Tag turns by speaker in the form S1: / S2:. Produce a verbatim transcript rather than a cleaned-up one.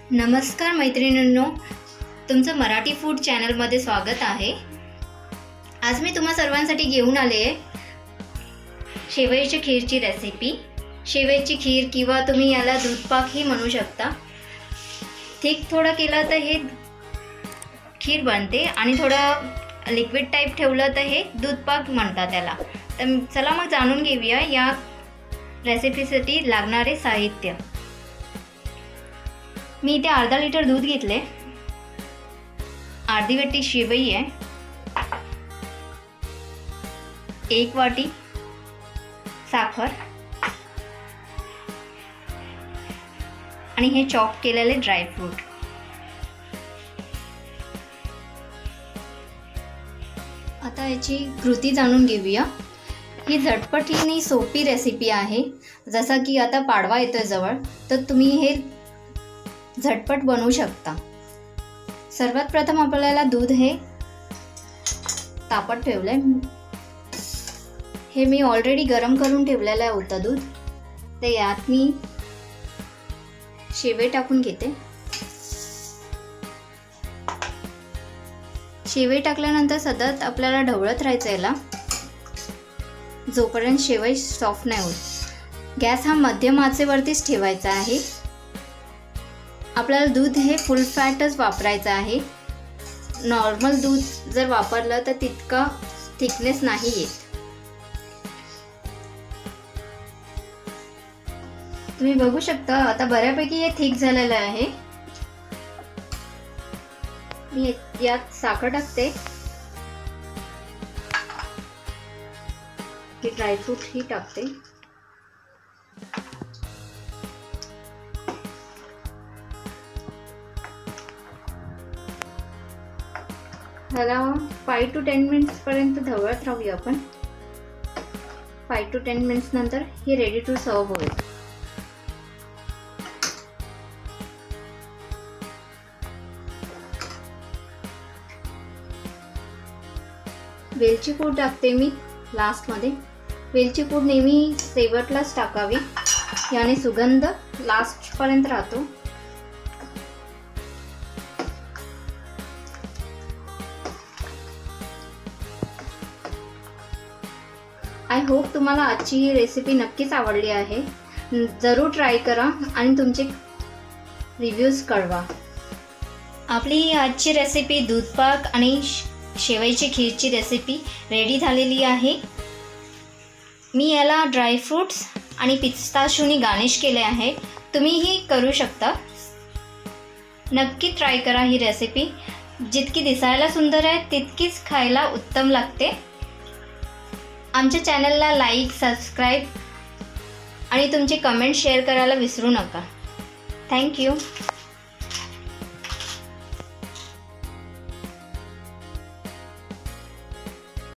S1: नमस्कार मैत्रिणींनो, तुमचं मराठी फूड चॅनलमध्ये स्वागत आहे। आज मी तुम्हा सर्वांसाठी घेऊन आले आहे शेवयाची खीरची रेसिपी। शेवयाची खीर किंवा तुम्ही याला दूधपाक ही म्हणू शकता। ठीक थोडं केलं तर हे खीर बनते आणि थोडं लिक्विड टाइप ठेवलं तर हे दूधपाक म्हणतात त्याला। तर चला मग जाणून घेऊया या रेसिपीसाठी लागणारे साहित्य। मी इथे अर्धा लिटर दूध घेतले, अर्धी वाटी शेवई आहे, एक वाटी साखर आणि हे चॉप केलेले ड्राय फ्रूट। आता याची कृती जाणून घेऊया। ही झटपट आणि सोपी रेसिपी आहे। जसं की आता पाडवा येतोय जवळ, तर तुम्ही हे झटपट बनवू शकता। सर्वात प्रथम आपल्याला दूध हे तापत ठेवले। हे मी ऑलरेडी गरम करून ठेवलेलं होतं दूध। तर यात मी शेवई टाकून घेते। शेवई टाकल्यानंतर सतत आपल्याला ढवळत राहायचं याला जोपर्यंत शेवई सॉफ्ट नाही होत। गॅस हा मध्यम आचेवरतीच ठेवायचा आहे। आपल्याला दूध हे फुल फॅटच वापरायचं आहे। नॉर्मल दूध जर वापरलं तर तितका थिकनेस नाही येत। तुम्ही बघू शकता आता बऱ्यापैकी हे थिक झालेलं आहे। मी यात साखर टाकते, ड्रायफ्रूट ही टाकते। ह्याला फाइव टू टेन मिनिट्स पर्यंत ढवळत राहूया आपण। फाइव टू टेन मिनिट्स नंतर हे रेडी टू सर्व होईल। वेलची पूड टाकते मी लास्ट मध्ये। वेलची पूड नेहमी शेवटलाच टाकावी, याने सुगंध लास्ट पर्यंत राहतो। आय होप तुम्हाला आजची ही रेसिपी नक्कीच आवडली आहे। जरूर ट्राय करा आणि तुमचे रिव्ह्यूज कळवा। आपली ही आजची रेसिपी दूधपाक आणि शेवयाची खीरची रेसिपी रेडी झालेली आहे। मी याला ड्रायफ्रूट्स आणि पिस्ताशियोनी गार्निश केले आहे। तुम्हीही करू शकता। नक्की ट्राय करा ही रेसिपी। जितकी दिसायला सुंदर आहे तितकीच खायला उत्तम लागते। आमच्या चॅनलला लाईक, सबस्क्राईब आणि तुमचे कमेंट शेअर करायला विसरू नका। थँक्यू।